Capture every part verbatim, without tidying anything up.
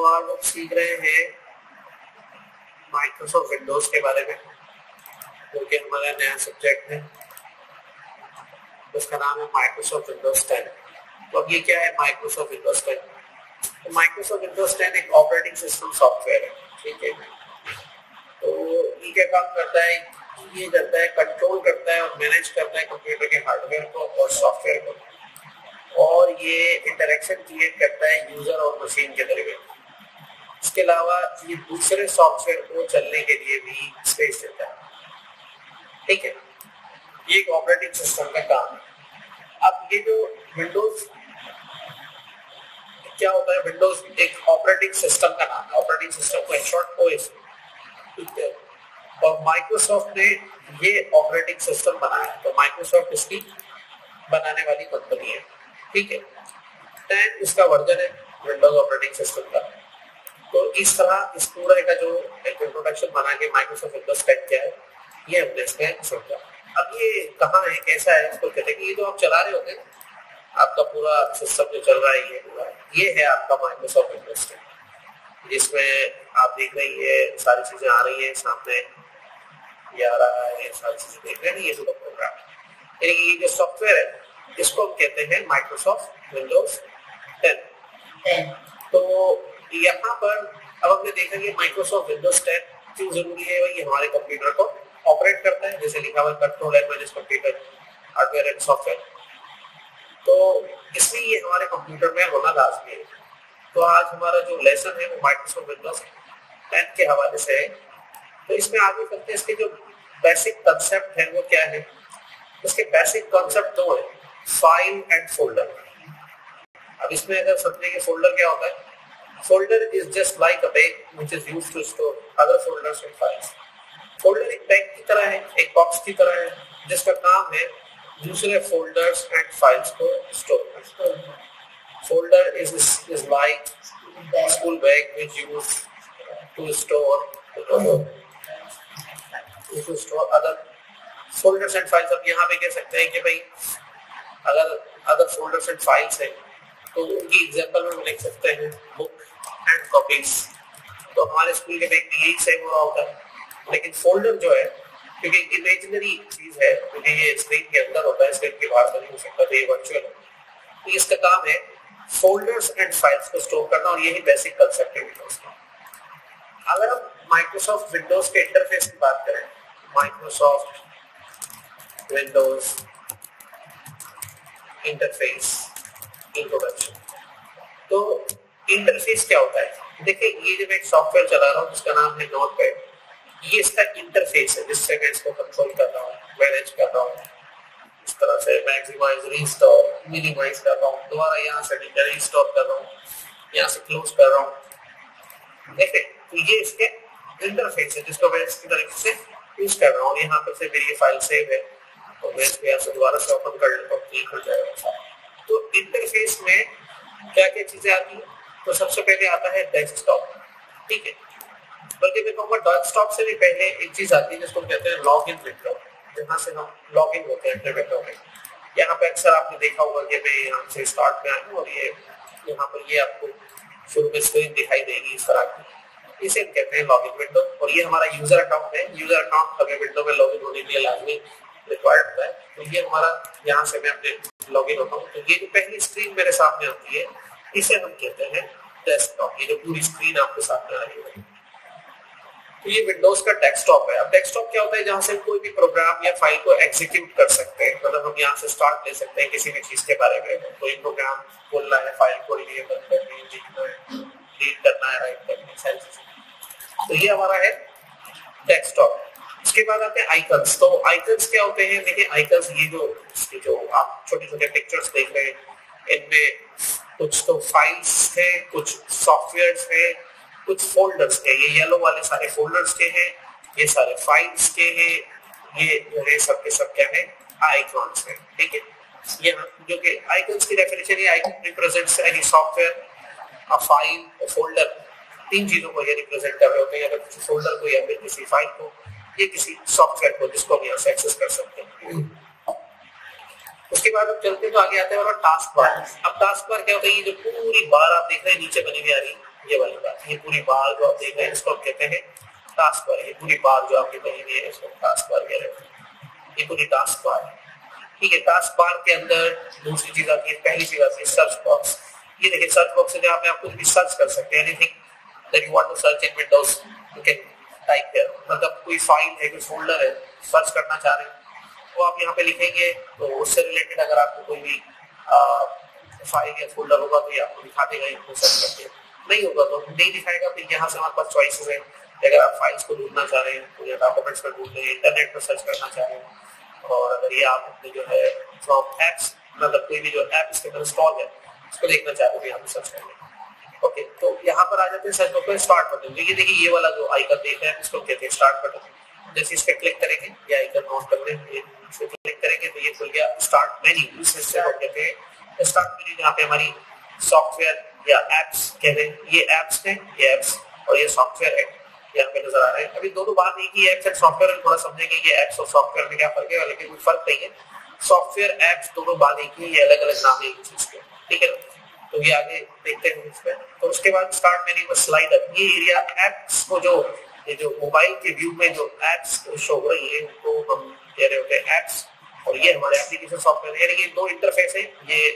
आज हम सीख रहे हैं माइक्रोसॉफ्ट विंडोज के बारे में, जो कि हमारा नया सब्जेक्ट है। उसका नाम है माइक्रोसॉफ्ट विंडोज टेन। तो अब ये क्या है माइक्रोसॉफ्ट विंडोज टेन? तो माइक्रोसॉफ्ट विंडोज टेन एक ऑपरेटिंग सिस्टम सॉफ्टवेयर है, ठीक है। तो ये क्या काम करता है? ये करता है कंट्रोल करता है और मैनेज करता है कंप्यूटर के हार्डवेयर को और सॉफ्टवेयर को, और ये इंटरेक्शन क्रिएट करता है यूजर और मशीन के दरमियान। इसके अलावा ये दूसरे सॉफ्टवेयर को चलने के लिए भी स्पेस देता है, ठीक है। ये एक ऑपरेटिंग सिस्टम का काम है। अब ये जो विंडोज क्या होता है? विंडोज एक ऑपरेटिंग सिस्टम का नाम है। ऑपरेटिंग सिस्टम को इन शॉर्ट ओएस, ठीक है। और माइक्रोसॉफ्ट ने ये ऑपरेटिंग सिस्टम बनाया, तो माइक्रोसॉफ्ट इसकी बनाने वाली कंपनी है, ठीक है। टेन इसका वर्जन है विंडोज ऑपरेटिंग सिस्टम का। तो इस तरह इस पूरे का जो एक इंट्रोडक्शन बना के माइक्रोसॉफ्ट विंडोज टेन क्या है ये हमने इसमें समझा। अब ये कहाँ है, कैसा है, इसको कहते हैं कि ये जो आप चला रहे होते हैं, आपका पूरा सिस्टम जो चल रहा है ये पूरा ये है आपका माइक्रोसॉफ्ट विंडोज टेन, जिसमें आप देख रहे हैं ये सारी चीजें आ रही है सामने, ये आ रहा है, ये सारी चीजें देख रहे हैं, ये पूरा प्रोग्राम। ये जो सॉफ्टवेयर है इसको हम कहते हैं माइक्रोसॉफ्ट विंडोज टेन। तो यहाँ पर अब हमने देखा कि माइक्रोसॉफ्ट विंडोज टेन क्यों जरूरी है। वही हमारे कंप्यूटर को ऑपरेट करता है, जैसे लिखा हुआ control and manage computer hardware and software. तो इसलिए ये हमारे कंप्यूटर में होना लाजमी है। तो आज हमारा जो लेसन है वो माइक्रोसॉफ्ट विंडोज टेन के हवाले से है। तो इसमें आगे चलते हैं, इसके जो बेसिक कंसेप्ट है वो क्या है। इसके बेसिक कंसेप्ट दो है, फाइल एंड फोल्डर। अब इसमें अगर समझे कि फोल्डर क्या होता है, folder is just like a bag which is used to store other folders and files. Folder एक बैग की तरह है, एक बॉक्स की तरह है, जिसका काम है दूसरे फोल्डर्स एंड फाइल्स को स्टोर करना। Folder is is like school bag which used to store to store other folders and files. अब यहाँ पे कह सकते हैं कि भाई अगर अदर फोल्डर्स एंड फाइल्स है तो उनकी एग्जांपल में लिख सकते हैं बुक एंड कॉपीज। तो हमारे स्कूल के बैग में यही सेम हो रहा होता है। लेकिन फोल्डर जो है, क्योंकि इमेजिनरी चीज है, क्योंकि ये स्क्रीन के अंदर होता है, स्क्रीन के बाहर तो नहीं हो सकता, तो ये वर्चुअल है। तो इसका काम है फोल्डर्स एंड फाइल्स को स्टोर करना, और यही बेसिक कंसेप्ट है विंडोज का। अगर हम माइक्रोसॉफ्ट विंडोज के इंटरफेस की बात करें, माइक्रोसॉफ्ट विंडोज इंटरफेस इंट्रोडक्शन। तो इंटरफेस क्या होता है? देखिए, ये जब एक सॉफ्टवेयर चला रहा हूँ जिसका नाम है नोटपैड, ये इसका इंटरफेस है जिससे मैं इसको कंट्रोल कर रहा हूँ, मैनेज कर रहा हूँ। इस तरह से मैक्सिमाइज, रीस्टोर, मिनिमाइज कर रहा हूँ, दोबारा यहाँ से रीस्टोर कर रहा हूँ, यहाँ से क्लोज कर रहा हूँ। देखिए, तो ये इसके इंटरफेस है जिसको मैं इसकी तरीके से यूज कर रहा हूँ। यहाँ पर से मेरी ये फाइल सेव है, तो मैं इसको यहाँ से दोबारा से ओपन कर लेता हूँ, क्लिक हो जाएगा। तो इंटरफेस में क्या क्या चीजें आती है? तो सबसे पहले आता है डेस्कटॉप, ठीक है। बल्कि मैं कहूँगा डेस्कटॉप से भी पहले एक चीज आती है जिसको कहते हैं लॉग इन विंडो, जहाँ से हम लॉग इन होते हैं अपने विंडो में। यहाँ पे अक्सर आपने देखा होगा कि मैं यहाँ से स्टार्ट में आया हूँ और ये यहाँ पर ये आपको शुरू में स्क्रीन दिखाई देगी इस तरह की, इसे हम कहते हैं लॉग इन विंडो। और ये हमारा यूजर अकाउंट है। यूजर अकाउंट हमें विंडो में लॉग इन होने के लिए लाजमी रिक्वायर्ड होता है। तो ये हमारा यहाँ से मैं अपने लॉग इन होता हूँ, तो ये जो पहली स्क्रीन मेरे सामने आती है इसे हम कहते हैं डेस्कटॉप। ये जो पूरी स्क्रीन आपके सामने आ रही है, तो ये विंडोज का डेस्कटॉप है। अब डेस्कटॉप क्या होता है? जहाँ से कोई भी प्रोग्राम या फाइल को एग्जीक्यूट कर सकते हैं। मतलब हम यहाँ से स्टार्ट ले सकते हैं किसी भी चीज के बारे में। कोई प्रोग्राम खोलना है, फाइल को रिलेबल करनी है, लिखना है, रीड करना है, राइट करना है, सारी चीजें। तो ये हमारा है डेस्कटॉप। इसके बाद आते हैं आइकन्स। तो आइकन्स क्या होते हैं? देखिए, आइकन्स ये जो जो आप छोटे छोटे पिक्चर्स देख रहे हैं, इनमें कुछ तो फाइल्स है, कुछ सॉफ्टवेयर्स है, कुछ फोल्डर्स के। ये येलो वाले सारे फोल्डर्स के हैं, ये सारे फाइल्स के हैं, ये जो है सब के सब क्या है? आइकॉन्स है, ठीक है। ये जो कि आइकॉन्स की डेफिनेशन है, icon represents any software, a file, a folder. तीन चीजों को ये रिप्रेजेंट कर रहे होते हैं, अगर किसी फोल्डर को या फिर किसी फाइल को, ये किसी सॉफ्टवेयर को जिसको हम यहाँ से एक्सेस कर सकते हैं। उसके बाद हम चलते तो आगे आते हैं और टास्क बार। अब टास्क बार क्या होता है? ये जो पूरी बार आप देख रहे हैं नीचे बनी हुई आ रही है, ये वाली बात, ये पूरी बार जो आप देख रहे हैं इसको हम कहते हैं टास्क बार। ये पूरी बार जो आपकी बनी हुई है इसको टास्क बार कह रहे हैं, ये पूरी टास्क बार है। ठीक है, टास्क बार के अंदर दूसरी चीज आती है, पहली चीज आती है सर्च बॉक्स। ये देखिए सर्च बॉक्स है जहाँ पे आप कुछ भी सर्च कर सकते हैं, anything that you want to search in Windows you can type here. मतलब कोई फाइल है, कोई फोल्डर है, सर्च करना चाह रहे हैं तो आप यहाँ पे लिखेंगे, तो उससे रिलेटेड अगर आपको कोई भी फाइल या फोल्डर होगा तो ये आपको दिखा देगा, इसको सर्च करके। नहीं होगा तो नहीं दिखाएगा। फिर यहाँ से हमारे पास चॉइसेस है, अगर आप फाइल्स को ढूंढना चाह रहे हैं तो या डॉक्यूमेंट्स पर ढूंढ रहे हैं, इंटरनेट पर सर्च करना चाह रहे हैं, और अगर ये आप अपने जो है फ्रॉम एप्स, मतलब कोई भी जो ऐप इसके अंदर इंस्टॉल है उसको देखना चाहते हैं यहाँ पे सर्च करेंगे। ओके, तो यहाँ पर आ जाते हैं सर्च बॉक्स में स्टार्ट बटन। ये देखिए ये वाला जो आइकन देख रहे हैं इसको कहते हैं स्टार्ट बटन। जैसे इस पे क्लिक करेंगे, ये आइकन नोट कर लें, इस पे क्लिक करेंगे तो ये खुल गया स्टार्ट मेन्यू। इस हिस्से को कहते हैं स्टार्ट मेन्यू, जहाँ पे हमारी सॉफ्टवेयर या एप्स कहते हैं, ये एप्स हैं, ये एप्स और ये सॉफ्टवेयर है यहाँ पे नजर आ रहे हैं। अभी दोनों बात नहीं की एप्स एंड सॉफ्टवेयर, थोड़ा समझेंगे कि एप्स और सॉफ्टवेयर में क्या फर्क है, लेकिन कोई फर्क नहीं है। सॉफ्टवेयर एप्स दोनों बात नहीं की, ये अलग अलग नाम है चीज के, ठीक है। तो ये आगे देखते हैं इसमें। तो उसके बाद स्टार्ट मेन्यू में स्लाइडर, ये एरिया एप्स को जो ये जो मोबाइल के व्यू में जो एप्स शो हो रही है तो हम कह रहे होते हैं एप्स, और ये हमारे एप्लीकेशन सॉफ्टवेयर। यानी ये दो इंटरफेस है, ये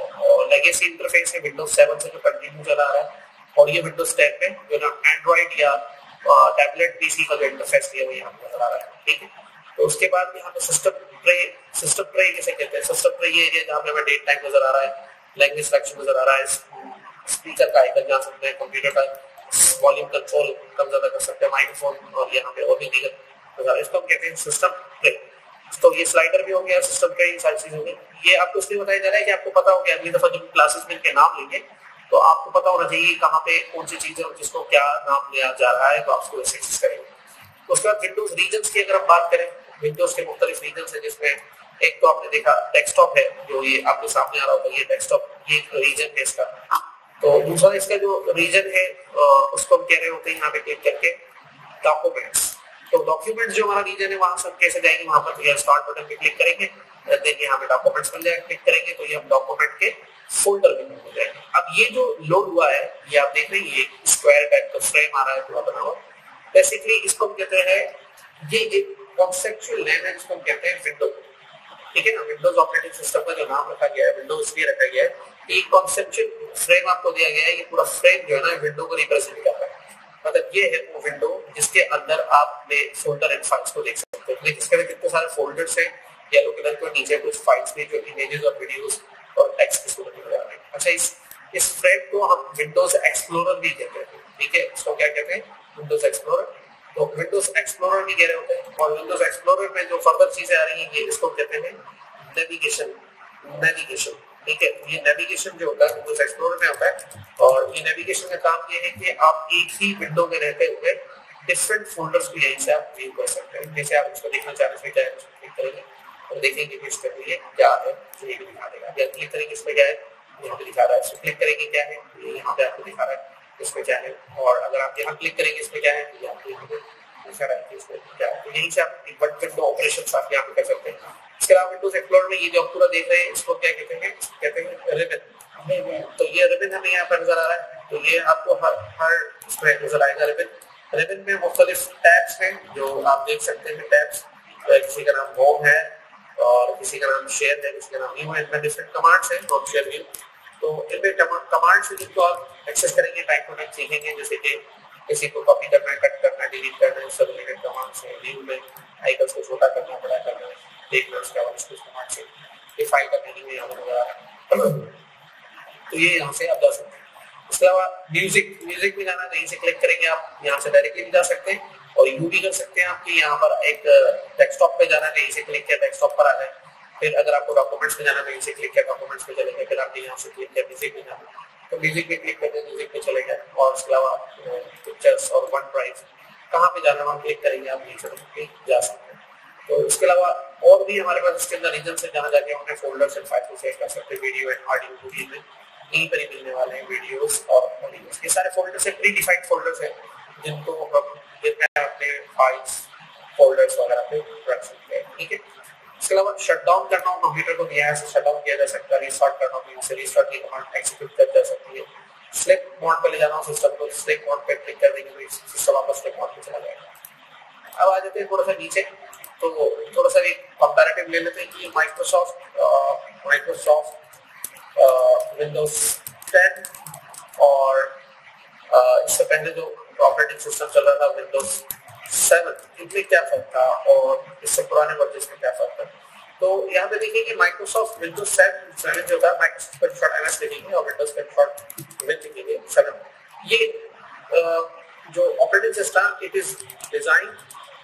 लेगेसी इंटरफेस है विंडोज सेवन से जो कंटिन्यू चला रहा है, और ये विंडोज टेन पे जो ना एंड्रॉइड या टैबलेट पीसी का जो इंटरफेस है वो यहाँ पे नजर आ रहा है, ठीक है। तो उसके बाद यहाँ पे सिस्टम ट्रे, सिस्टम ट्रे किसे कहते हैं, सिस्टम ट्रे ये एरिया जहाँ पे हमें डेट टाइम नजर आ रहा है, लैंग्वेज सेक्शन नजर आ रहा है, स्पीकर का आइकन जा सकते हैं, कंप्यूटर का वॉल्यूम कंट्रोल कम ज्यादा कर सकते हैं, माइक्रोफोन, और यहाँ पे और भी दीगर नजर, इसको हम कहते हैं सिस्टम ट्रे। तो ये स्लाइडर भी हो गया, सिस्टम ट्रे, सारी चीज हो गई। ये आपको इसलिए बताया जा रहा है कि आपको पता हो कि अगली दफा जब क्लासेस में इनके नाम लेंगे तो आपको पता होना चाहिए कहाँ पे कौन सी चीजें और किसको क्या नाम लिया जा रहा है, तो आप उसको वैसे एक्सेस करेंगे। उसके बाद विंडोज रीजन्स की अगर हम बात करें, विंडोज के मुख्तलिफ रीजन्स है, जिसमें एक तो आपने देखा डेस्कटॉप है, जो ये आपके सामने आ रहा होगा, ये डेस्कटॉप, ये एक रीजन है इसका। तो दूसरा इसका जो रीजन है उसको हम कह रहे होते हैं यहाँ पे क्लिक करके डॉक्यूमेंट्स। तो डॉक्यूमेंट्स जो हमारा रीजन है वहां से हम कैसे जाएंगे, वहां पर ये स्टार्ट बटन पे क्लिक करेंगे, देन यहाँ पे डॉक्यूमेंट्स मिल जाएगा, क्लिक करेंगे तो ये हम डॉक्यूमेंट के फोल्डर में मिल जाएगा। अब ये जो लोड हुआ है, ये आप देख रहे हैं, ये स्क्वायर टाइप का फ्रेम आ रहा है पूरा बना हुआ। बेसिकली इसको हम कहते हैं, ये एक कॉन्सेप्चुअल नेम है जिसको हम कहते हैं विंडो, ठीक है ना। विंडोज ऑपरेटिंग सिस्टम का जो नाम रखा गया है विंडोज इसलिए रखा गया है, एक कॉन्सेप्चुअल फ्रेम आपको दिया गया है। ये पूरा फ्रेम जो है ना विंडो को रिप्रेजेंट कर रहा है, मतलब ये है वो विंडो जिसके अंदर आप अपने फोल्डर एंड फाइल्स को देख सकते हैं। इसके अंदर कितने सारे फोल्डर्स हैं, येलो कलर के, नीचे कुछ फाइल्स में जो इमेजेस और वीडियोस और टेक्स्ट की सूरत में आ रहे हैं। अच्छा, इस इस फ्रेम को हम विंडोज एक्सप्लोरर भी कहते हैं, ठीक है। इसको क्या कहते हैं, विंडोज एक्सप्लोरर। तो विंडोज एक्सप्लोरर भी कह रहे होते हैं, और विंडोज एक्सप्लोरर में जो फर्दर चीजें आ रही हैं ये इसको कहते हैं नेविगेशन, नेविगेशन, ठीक है। ये नेविगेशन जो होता है विंडोज एक्सप्लोरर में होता है, और ये नेविगेशन का काम ये है कि आप एक ही विंडो में रहते हुए डिफरेंट फोल्डर्स को यहीं से आप व्यू कर सकते हैं। जैसे आप इसको देखना चाह रहे हैं, क्लिक करेंगे और देखेंगे कि इसके लिए क्या है, ये भी दिखा देगा। या क्लिक करेंगे इसमें क्या है, यहाँ पे दिखा रहा है, क्लिक करेंगे क्या है, ये यहाँ पे आपको दिखा रहा है इसमें क्या है, और अगर आप यहाँ क्लिक करेंगे इसमें क्या है, ये आपको यहाँ पे दिखा रहा है कि इसमें क्या है। तो यहीं से आप वन विंडो ऑपरेशंस आप यहाँ पे कर सकते हैं। इसके अलावा विंडोज एक्सप्लोरर में ये जो आप पूरा देख रहे हैं इसको क्या कहते हैं, कहते हैं रिबन। तो ये रिबन हमें यहाँ पर नजर आ रहा है, तो ये आपको हर हर इसमें नजर आएगा रिबन। रिबन में मुख्तलिफ टैब्स हैं जो आप देख सकते हैं, टैब्स, किसी का नाम होम है और किसी का नाम शेयर है, किसी का नाम न्यू है। इनमें डिफरेंट कमांड्स हैं, होम, शेयर, व्यू। तो इनमें कमांड्स से जिनको आप एक्सेस करेंगे टाइम टू टाइम सीखेंगे, जैसे कि किसी को कॉपी करना है, कट करना है, डिलीट करना है, सब रिलेटेड कमांड्स हैं। व्यू में आइकन्स को छोटा करना, बड़ा करना है, देखना, उसके बाद उसको कमांड से ये फाइल का मीनिंग में यहाँ पर नजर आ रहा है, तो ये यहाँ से आप जा सकते हैं। इसके अलावा म्यूजिक, म्यूजिक में जाना, कहीं से क्लिक करेंगे आप यहाँ से डायरेक्टली भी जा सकते हैं, और यू भी कर सकते हैं। आपकी यहाँ पर एक डेस्कटॉप पे जाना, कहीं से क्लिक किया डेस्कटॉप पर आ जाए। फिर अगर आपको डॉक्यूमेंट्स में जाना, कहीं से क्लिक किया डॉक्यूमेंट्स पे चले गए। फिर आपने यहाँ से क्लिक किया म्यूजिक में जाना, तो म्यूजिक में क्लिक करके म्यूजिक में चले गए। और इसके अलावा पिक्चर्स और वन ड्राइव कहाँ पे जाना वहाँ क्लिक करेंगे, आप नीचे जा सकते हैं। तो इसके अलावा और भी हमारे पास इसके अंदर रीजन से जहाँ जाके अपने फोल्डर्स एंड फाइल्स को सेव कर सकते हैं। वीडियो एंड ऑडियो टूल में यहीं पर ही मिलने वाले हैं, वीडियोस और ऑडियोस। ये सारे फोल्डर्स हैं, प्री डिफाइंड फोल्डर्स हैं, जिनको हम जिनमें अपने फाइल्स, फोल्डर्स वगैरह पे रख सकते हैं, ठीक है। इसके अलावा शट डाउन करना हो कंप्यूटर को, यहाँ से शट डाउन किया जा सकता है। रिस्टार्ट करना हो, यहाँ से रिस्टार्ट की कमांड एग्जीक्यूट कर जा सकती है। स्लिप मोड पे ले जाना हो सिस्टम को, स्लिप मोड पे क्लिक कर देंगे तो सिस्टम वापस स्लिप मोड पे चला जाएगा। अब आ जाते हैं थोड़ा सा नीचे, तो थोड़ा सा एक कंपैरेटिव ले लेते हैं कि माइक्रोसॉफ्ट माइक्रोसॉफ्ट विंडोज टेन और uh, इससे पहले जो ऑपरेटिंग सिस्टम चल रहा था विंडोज सेवन, इनमें क्या फर्क था और इससे पुराने वर्जन में क्या फर्क था। तो यहाँ पे देखिए कि माइक्रोसॉफ्ट विंडोज सेवन जो था माइक्रोसॉफ्ट का शॉर्ट एमएस लिखेंगे और विंडोज का शॉर्ट विन लिखेंगे सेवन। ये uh, जो operating system it is design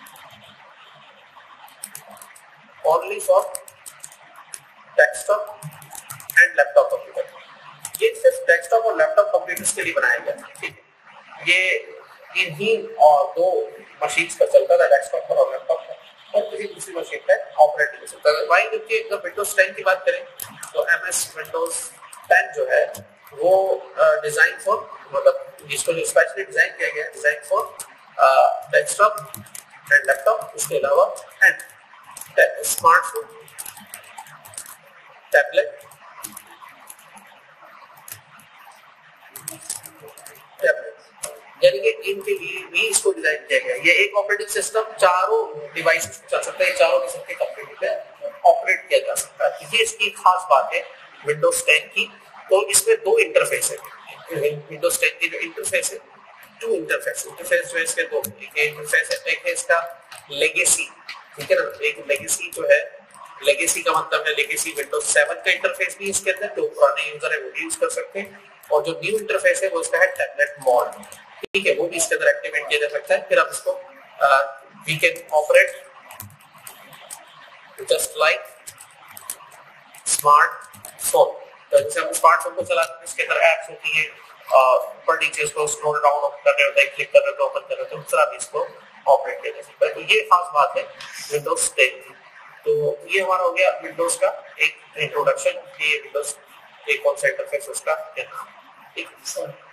only for desktop and laptop computer. ये सिर्फ डेस्कटॉप और लैपटॉप कंप्यूटर्स के लिए बनाया गया था, ठीक है। ये इन्हीं और दो मशीन्स पर चलता था, डेस्कटॉप पर और लैपटॉप पर, और किसी दूसरी मशीन पे ऑपरेट नहीं चलता था। वहीं जबकि अगर विंडोज टेन की बात करें तो एमएस विंडोज टेन जो है वो डिजाइन फॉर, मतलब जिसको जो स्पेशली डिजाइन किया गया है design for desktop and laptop, उसके अलावा एंड स्मार्टफोन, टैबलेट, यानी कि इनके लिए भी इसको डिजाइन किया गया। ये एक ऑपरेटिंग सिस्टम चारों डिवाइसेस पे चल सकता है, चारों किस्म के कंप्यूटर पे ऑपरेट किया जा सकता है। ये इसकी खास बात है विंडोज टेन की। तो इसमें दो इंटरफेस है विंडोज टेन की, जो इंटरफेस है टू इंटरफेस इंटरफेस जो है इसके दो इंटरफेस है। एक है इसका लेगेसी, ठीक है ना, एक लेगेसी जो है, लेगेसी का मतलब है लेगेसी विंडोज सेवन का इंटरफेस भी इसके अंदर, जो पुराने यूजर है वो भी यूज कर सकते हैं। और जो न्यू इंटरफेस है वो इसका है टैबलेट मोड, ठीक है, वो भी इसके अंदर एक्टिवेट किया जा सकता है। फिर आप इसको we can operate just like smartphone. तो जैसे हम स्मार्टफोन को चलाते हैं, इसके अंदर एप्स होती है, ऊपर नीचे इसको स्क्रॉल डाउन ओपन कर रहे होते हैं, क्लिक कर रहे हो ओपन कर रहे हो, तो उस तरह भी इसको ऑपरेट किया जा सकता है। तो ये खास बात है विंडोज टेन की। तो ये हमारा हो गया विंडोज का एक इंट्रोडक्शन, ये विंडोज एक कौन सा इंटरफेस उसका क्या, ठीक है।